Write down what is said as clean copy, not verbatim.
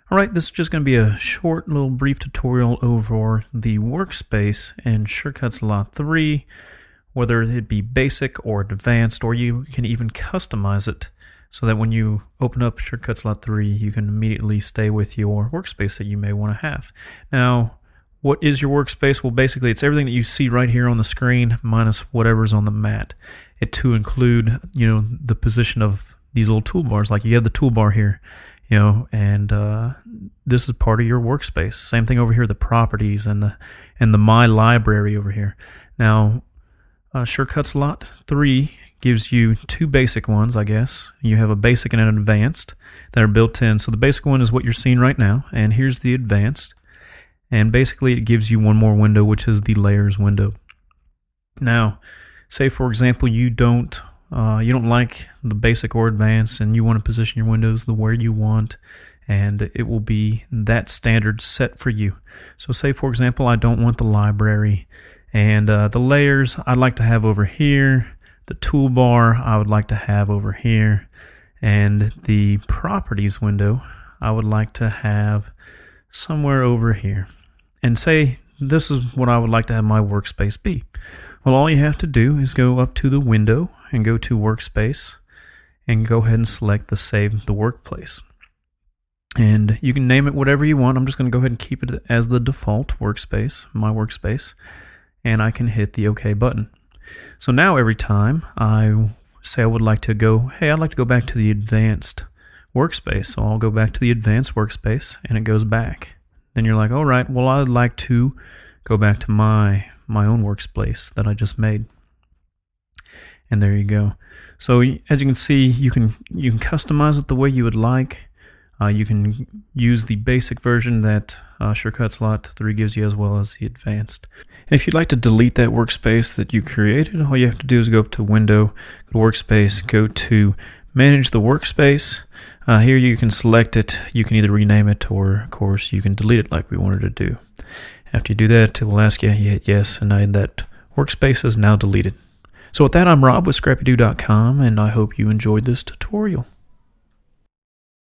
Alright, this is just going to be a short little brief tutorial over the workspace in Shortcuts Lot 3, whether it be basic or advanced, or you can even customize it so that when you open up Shortcuts Lot 3, you can immediately stay with your workspace that you may want to have. Now, what is your workspace? Well, basically, it's everything that you see right here on the screen minus whatever's on the mat. It to include, the position of these little toolbars. Like you have the toolbar here, and this is part of your workspace. Same thing over here, the properties and the My Library over here. Now, Shortcuts Lot 3 gives you two basic ones, I guess. You have a basic and an advanced that are built in. So the basic one is what you're seeing right now, and here's the advanced. And basically, it gives you one more window, which is the layers window. Now, say for example, you don't like the basic or advanced, and you want to position your windows the way you want, and it will be that standard set for you. So say for example, I don't want the library, and the layers I'd like to have over here, the toolbar I would like to have over here, and the properties window I would like to have somewhere over here. And say this is what I would like to have my workspace be. Well, all you have to do is go up to the window and go to Workspace and go ahead and select the Save the Workplace. And you can name it whatever you want. I'm just going to go ahead and keep it as the default workspace, my workspace, and I can hit the OK button. So now every time I say I would like to go, hey, I'd like to go back to the advanced workspace. So I'll go back to the advanced workspace and it goes back. Then you're like, all right, well, I'd like to go back to my own workspace that I just made. And there you go. So as you can see, you can customize it the way you would like. You can use the basic version that Shortcuts Lot 3 gives you, as well as the advanced. And if you'd like to delete that workspace that you created, all you have to do is go up to Window, go to Workspace, go to Manage the Workspace. Here you can select it. You can either rename it, or of course you can delete it like we wanted to do. After you do that, it will ask you hit yes, and that workspace is now deleted. So with that, I'm Rob with ScrappyDew.com, and I hope you enjoyed this tutorial.